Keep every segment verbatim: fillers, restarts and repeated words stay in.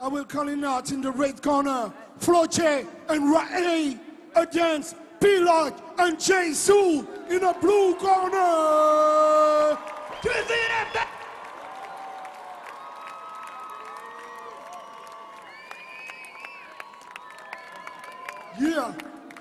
I will call it out in the red corner. Floche and Ray against P-Lock and Jay Sue in the blue corner. Yeah.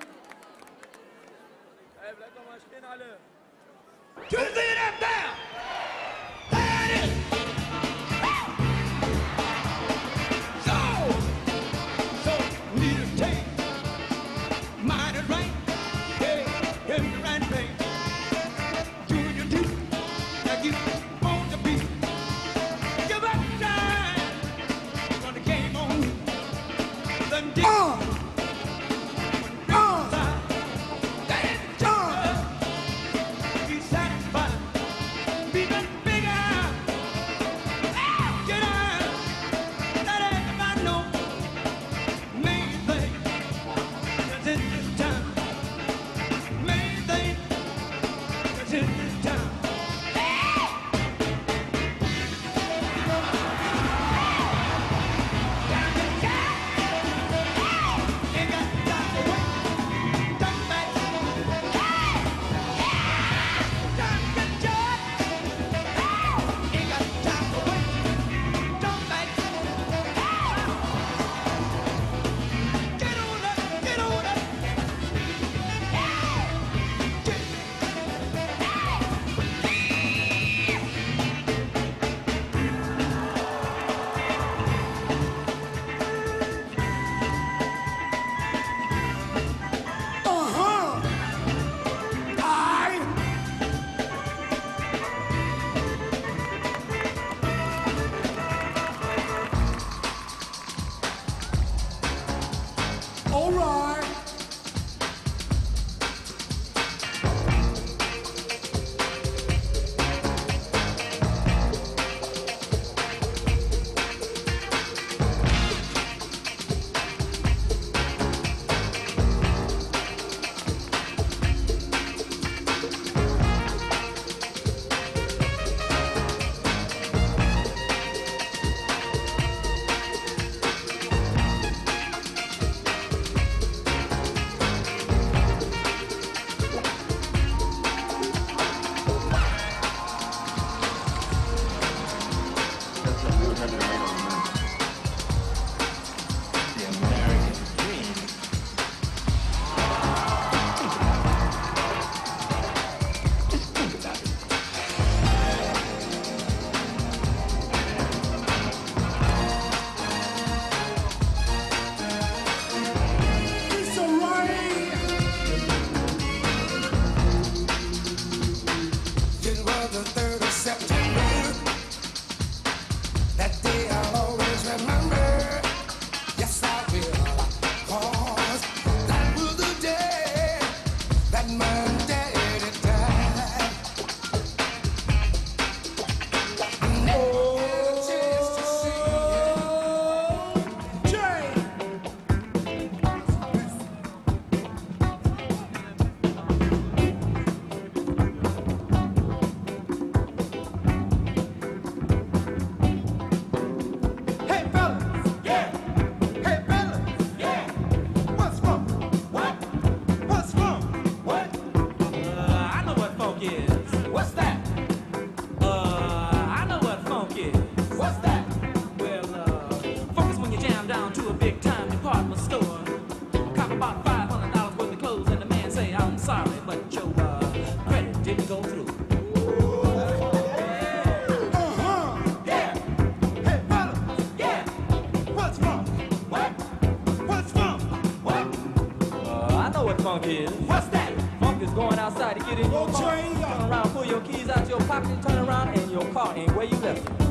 What's that? Funk is going outside to get in your car. Turn around, pull your keys out your pocket, turn around, and your car ain't where you left it.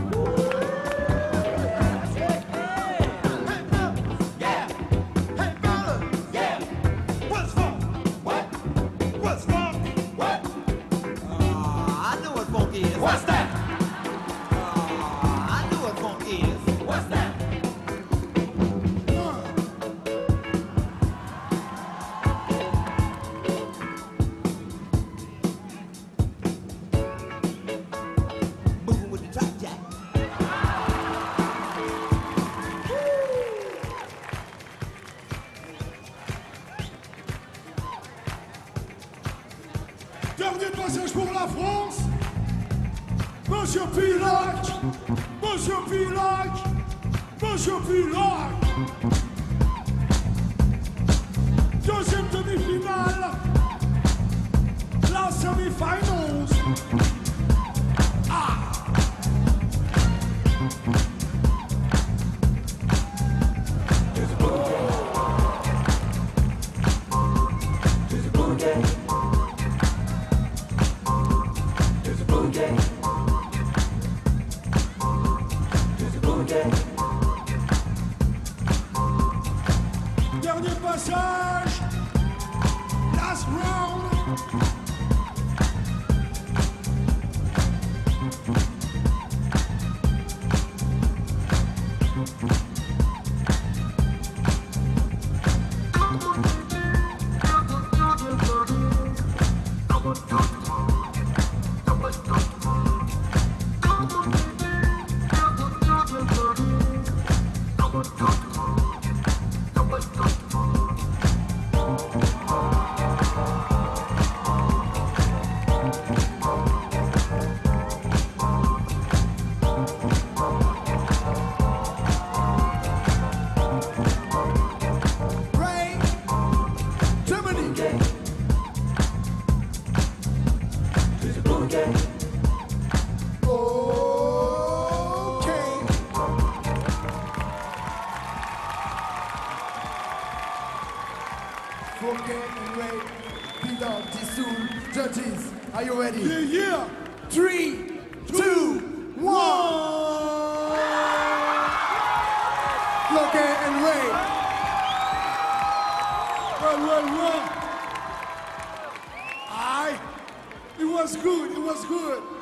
What's that? Uh, I know what funk is. What's that? Moving with the top jack. Woo! Monsieur Pilote, Monsieur Pilote, Monsieur Pilote. Deuxième demi-finale, la semi-finals. Ah. There's a blue game. There's a blue game. There's a blue game. There's a blue game. Dernier passage. Last round. Judges, are you ready? Yeah, yeah. Three, two, one. Floquet and Ray. Well, well, well. Aye. It was good. It was good.